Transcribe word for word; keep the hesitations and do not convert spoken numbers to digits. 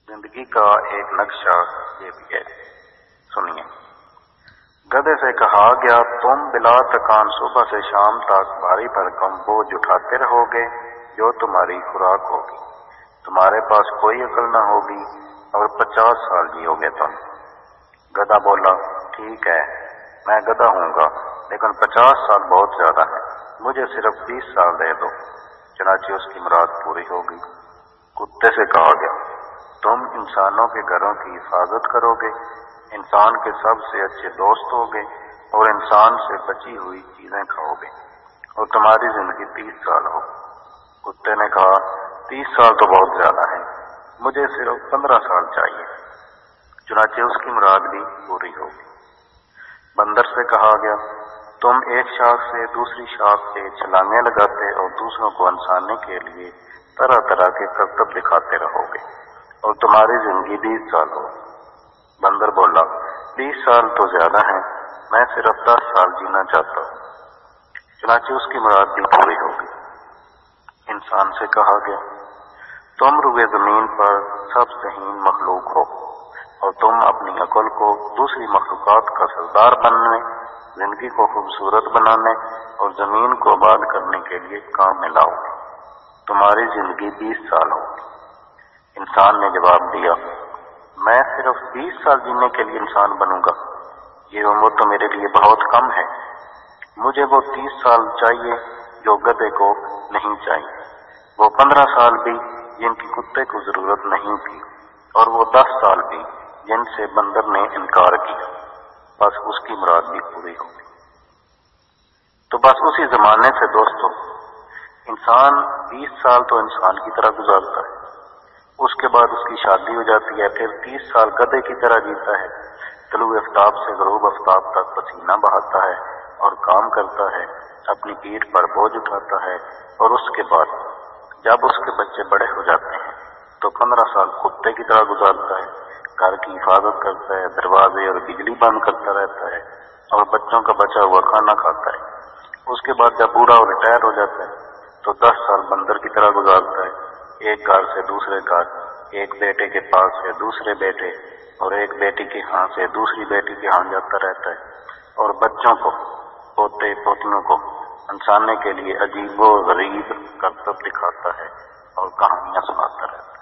जिंदगी का एक नक्शा ये भी है, सुनिए। गधे से कहा गया, तुम बिला थकान सुबह से शाम तक भारी भरकम बोझ उठाते रहोगे जो तुम्हारी खुराक होगी। तुम्हारे पास कोई अकल न होगी और पचास साल जियोगे तुम। गधा बोला, ठीक है, मैं गधा हूँगा, लेकिन पचास साल बहुत ज्यादा है, मुझे सिर्फ बीस साल दे दो, चनाचे उसकी मुराद पूरी होगी। कुत्ते से कहा गया, तुम इंसानों के घरों की हिफाजत करोगे, इंसान के सबसे अच्छे दोस्त होगे और इंसान से बची हुई चीजें खाओगे और तुम्हारी जिंदगी तीस साल हो। कुत्ते ने कहा, तीस साल तो बहुत ज्यादा है, मुझे सिर्फ पंद्रह साल चाहिए, चुनाचे उसकी मुराद भी पूरी होगी। बंदर से कहा गया, तुम एक शाख से दूसरी शाख पे छलांगे लगाते और दूसरों को हंसाने के लिए तरह तरह के करतब दिखाते रहोगे और तुम्हारी जिंदगी बीस साल हो। बंदर बोला, बीस साल तो ज्यादा है, मैं सिर्फ दस साल जीना चाहता हूँ, चुनाचे उसकी मुराद भी पूरी होगी। इंसान से कहा गया, तुम रुए जमीन पर सबसे हीन मखलूक हो और तुम अपनी अकल को दूसरी मखलूकात का सरदार बनने, जिंदगी को खूबसूरत बनाने और जमीन को आबाद करने के लिए काम में लाओगे। तुम्हारी जिंदगी बीस साल होगी। इंसान ने जवाब दिया, मैं सिर्फ बीस साल जीने के लिए इंसान बनूंगा, ये उम्र तो मेरे लिए बहुत कम है, मुझे वो तीस साल चाहिए जो गधे को नहीं चाहिए, वो पंद्रह साल भी जिनकी कुत्ते को जरूरत नहीं थी और वो दस साल भी जिनसे बंदर ने इनकार किया, बस उसकी मुराद भी पूरी होगी। तो बस उसी जमाने से दोस्तों, इंसान बीस साल तो इंसान की तरह गुजारता है, उसके बाद उसकी शादी हो जाती है, फिर तीस साल गधे की तरह जीता है, तलुए आफ्ताब से गरूब आफ्ताब तक पसीना बहाता है और काम करता है, अपनी पीठ पर बोझ उठाता है और उसके बाद जब उसके बच्चे बड़े हो जाते हैं तो पंद्रह साल कुत्ते की तरह गुजारता है, घर की हिफाजत करता है, दरवाजे और बिजली बंद करता रहता है और बच्चों का बचा हुआ खाना खाता है। उसके बाद जब बूढ़ा और रिटायर हो जाता है तो दस साल बंदर की तरह गुजारता है, एक घर से दूसरे घर, एक बेटे के पास से दूसरे बेटे और एक बेटी के यहाँ से दूसरी बेटी के यहाँ जाता रहता है और बच्चों को, पोते पोतियों को हंसाने के लिए अजीबो गरीब करतब दिखाता है और कहानियां सुनाता रहता है।